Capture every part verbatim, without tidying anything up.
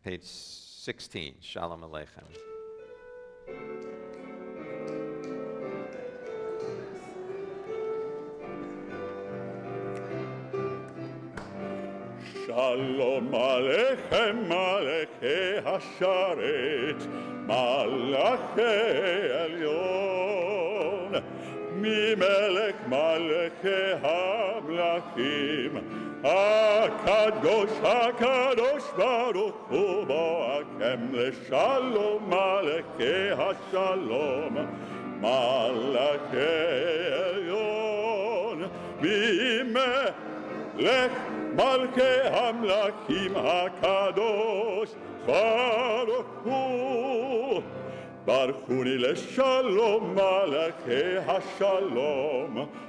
page sixteen, Shalom Aleyhem. Shalom Aleyhem, Malachei Hasharet, Malachei Elyon, Mimelech Malachei Hamlachim, HaKadosh, HaKadosh Baruch Hu Boakem LeShalom, Malachei Hashalom, Malachei Elyon, Mimelech Malchei Hamlachim HaKadosh Baruch Hu Baruchuni LeShalom Malachei HaShalom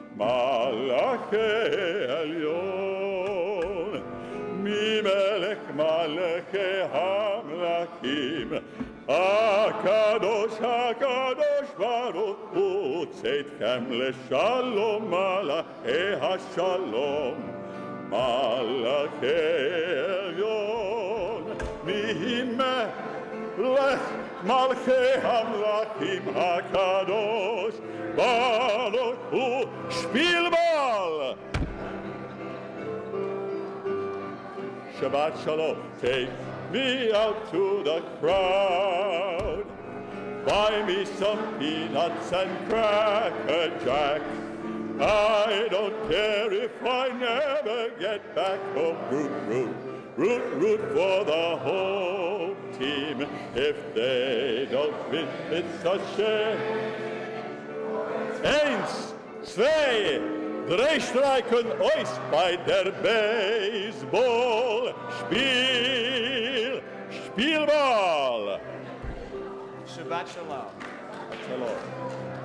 Malachei Elyon Mimelech Malachei Hamlachim HaKadosh HaKadosh Baruch Hu Tzedchem LeShalom Malachei HaShalom Malachei Elyon, Mimelech Malchei Hamlachim HaKadosh Baruch Hu Spielball! Shabbat Shalom, take me out to the crowd, buy me some peanuts and cracker jack. I don't care if I never get back home. Root, root, root, root for the home team. If they don't win, it's a shame. Eins, zwei, drei streichen euch bei der Baseball. Spiel, Spielball. Shabbat Shalom. Shalom.